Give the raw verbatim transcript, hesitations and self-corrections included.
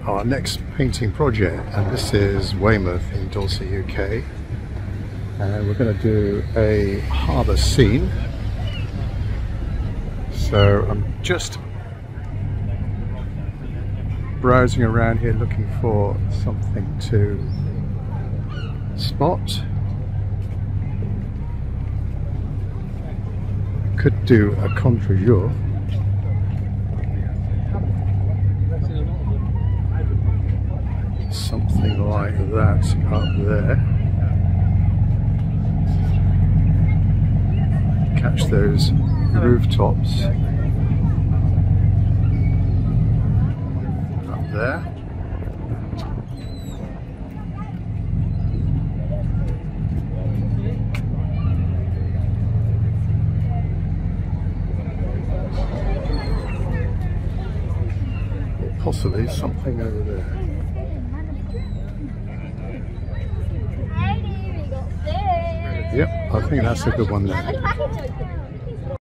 our next painting project, and this is Weymouth in Dorset, U K, and we're going to do a harbour scene. So I'm just browsing around here looking for something to spot. Could do a contre-jour. Something like that up there. Catch those rooftops up there. Possibly something over there. Yep, I think that's a good one there.